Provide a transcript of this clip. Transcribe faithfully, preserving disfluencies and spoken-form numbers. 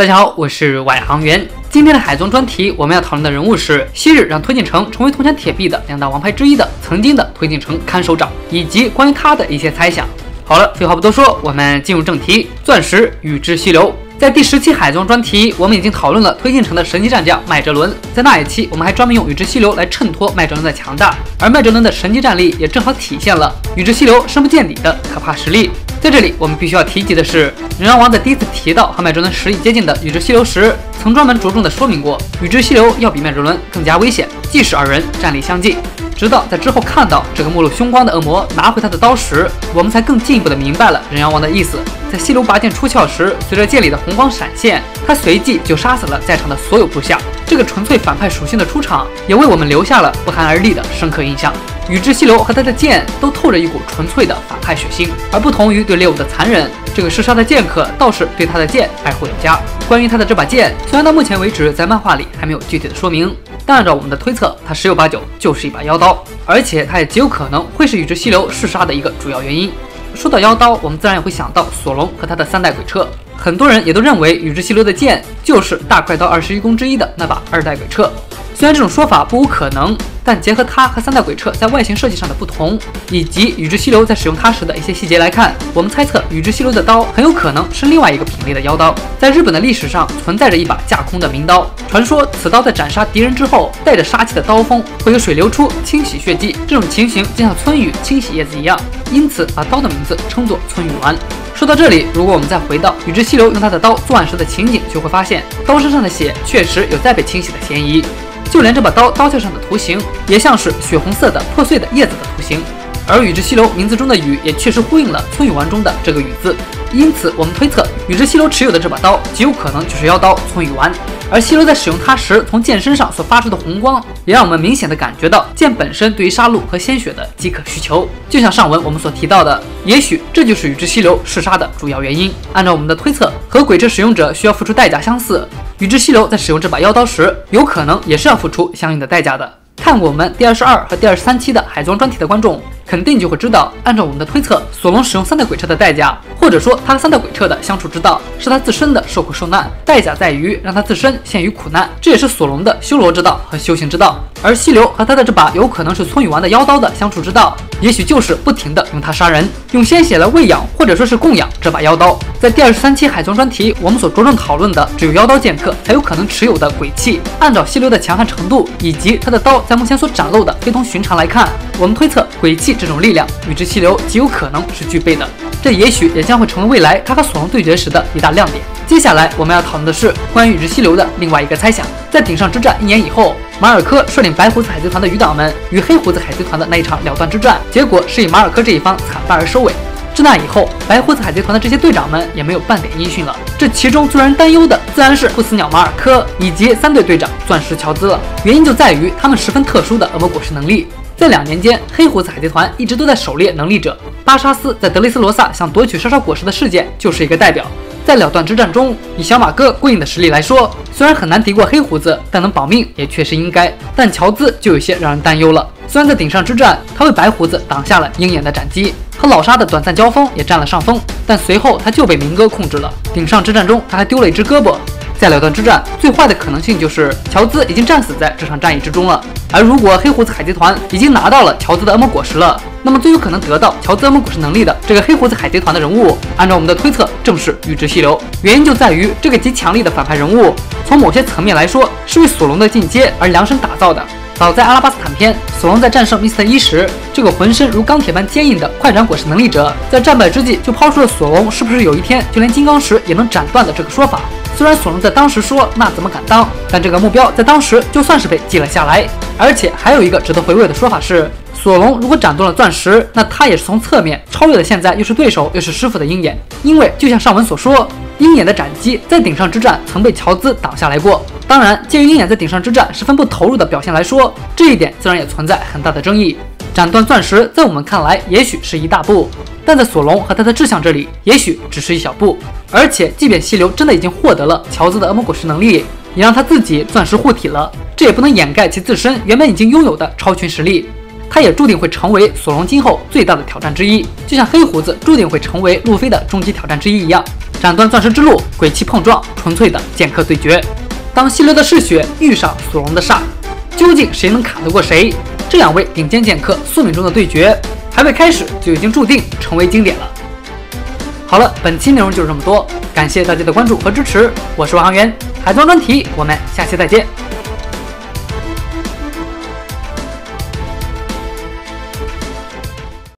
大家好，我是外行员。今天的海宗专题，我们要讨论的人物是昔日让推进城成为铜墙铁壁的两大王牌之一的曾经的推进城看守长，以及关于他的一些猜想。好了，废话不多说，我们进入正题。钻石与之溪流。在第十期海宗专题，我们已经讨论了推进城的神级战将麦哲伦。在那一期，我们还专门用与之溪流来衬托麦哲伦的强大，而麦哲伦的神级战力也正好体现了与之溪流深不见底的可怕实力。在这里，我们必须要提及的是，人妖王在第一次提到和麦哲伦实力接近的与之溪流时，曾专门着重的说明过，与之溪流要比麦哲伦更加危险，即使二人战力相近。直到在之后看到这个目露凶光的恶魔拿回他的刀时，我们才更进一步的明白了人妖王的意思。在溪流拔剑出鞘时，随着剑里的红光闪现，他随即就杀死了在场的所有部下。这个纯粹反派属性的出场，也为我们留下了不寒而栗的深刻印象。与之溪流和他的剑都透着一股纯粹的反派血腥，而不同于对猎物的残忍，这个嗜杀的剑客倒是对他的剑爱护有加。关于他的这把剑，虽然到目前为止在漫画里还没有具体的说明，但按照我们的推测，它十有八九就是一把妖刀，而且它也极有可能会是与之溪流嗜杀的一个主要原因。说到妖刀，我们自然也会想到索隆和他的三代鬼彻，很多人也都认为与之溪流的剑就是大快刀二十一弓之一的那把二代鬼彻。虽然这种说法不无可能，但结合它和三代鬼彻在外形设计上的不同，以及与之溪流在使用它时的一些细节来看，我们猜测与之溪流的刀很有可能是另外一个品类的妖刀。在日本的历史上存在着一把架空的名刀，传说此刀在斩杀敌人之后，带着杀气的刀锋会有水流出清洗血迹，这种情形就像村雨清洗叶子一样，因此把刀的名字称作村雨丸。说到这里，如果我们再回到与之溪流用他的刀作案时的情景，就会发现刀身上的血确实有再被清洗的嫌疑。就连这把刀刀鞘上的图形也像是血红色的破碎的叶子的图形，而与之溪流名字中的雨也确实呼应了村雨丸中的这个雨字，因此我们推测与之溪流持有的这把刀极有可能就是妖刀村雨丸。而溪流在使用它时从剑身上所发出的红光，也让我们明显的感觉到剑本身对于杀戮和鲜血的饥渴需求。就像上文我们所提到的，也许这就是与之溪流嗜杀的主要原因。按照我们的推测，和鬼彻使用者需要付出代价相似，与之溪流在使用这把妖刀时，有可能也是要付出相应的代价的。看过我们第二十二和第二十三期的海宗专题的观众，肯定就会知道，按照我们的推测，索隆使用三代鬼彻的代价，或者说他和三代鬼彻的相处之道，是他自身的受苦受难，代价在于让他自身陷于苦难，这也是索隆的修罗之道和修行之道。而溪流和他的这把有可能是村雨丸的妖刀的相处之道，也许就是不停的用它杀人，用鲜血来喂养或者说是供养这把妖刀。在第二十三期海宗专题，我们所着重讨论的只有妖刀剑客才有可能持有的鬼器。按照溪流的强悍程度以及他的刀在目前所展露的非同寻常来看，我们推测鬼器这种力量与之溪流极有可能是具备的，这也许也将会成为未来他和索隆对决时的一大亮点。接下来我们要讨论的是关于与之溪流的另外一个猜想。在顶上之战一年以后，马尔科率领白胡子海贼团的余党们与黑胡子海贼团的那一场了断之战，结果是以马尔科这一方惨败而收尾。至那以后，白胡子海贼团的这些队长们也没有半点音讯了。这其中最让人担忧的自然是不死鸟马尔科以及三队队长钻石乔兹了，原因就在于他们十分特殊的恶魔果实能力。在两年间，黑胡子海贼团一直都在狩猎能力者，巴沙斯在德雷斯罗萨想夺取烧烧果实的事件就是一个代表。在了断之战中，以小马哥过硬的实力来说，虽然很难敌过黑胡子，但能保命也确实应该。但乔兹就有些让人担忧了。虽然在顶上之战，他为白胡子挡下了鹰眼的斩击，和老沙的短暂交锋也占了上风，但随后他就被明哥控制了。顶上之战中，他还丢了一只胳膊。在了断之战，最坏的可能性就是乔兹已经战死在这场战役之中了。而如果黑胡子海贼团已经拿到了乔兹的恶魔果实了，那么最有可能得到乔兹恶魔果实能力的这个黑胡子海贼团的人物，按照我们的推测，正是与之溪流。原因就在于这个极强力的反派人物，从某些层面来说，是为索隆的进阶而量身打造的。早在阿拉巴斯坦篇，索隆在战胜密斯特一时，这个浑身如钢铁般坚硬的快斩果实能力者，在战败之际就抛出了索隆是不是有一天就连金刚石也能斩断的这个说法。虽然索隆在当时说那怎么敢当，但这个目标在当时就算是被记了下来。而且还有一个值得回味的说法是，索隆如果斩断了钻石，那他也是从侧面超越了现在又是对手又是师傅的鹰眼。因为就像上文所说，鹰眼的斩击在顶上之战曾被乔兹挡下来过。当然，鉴于鹰眼在顶上之战十分不投入的表现来说，这一点自然也存在很大的争议。斩断钻石在我们看来也许是一大步，但在索隆和他的志向这里，也许只是一小步。而且即便溪流真的已经获得了乔兹的恶魔果实能力，也让他自己钻石护体了，这也不能掩盖其自身原本已经拥有的超群实力。他也注定会成为索隆今后最大的挑战之一，就像黑胡子注定会成为路飞的终极挑战之一一样。 斩断钻石之路，鬼气碰撞，纯粹的剑客对决。当溪流的嗜血遇上索隆的煞，究竟谁能砍得过谁？这两位顶尖剑客宿命中的对决，还未开始就已经注定成为经典了。好了，本期内容就是这么多，感谢大家的关注和支持，我是王航源，海贼王专题，我们下期再见。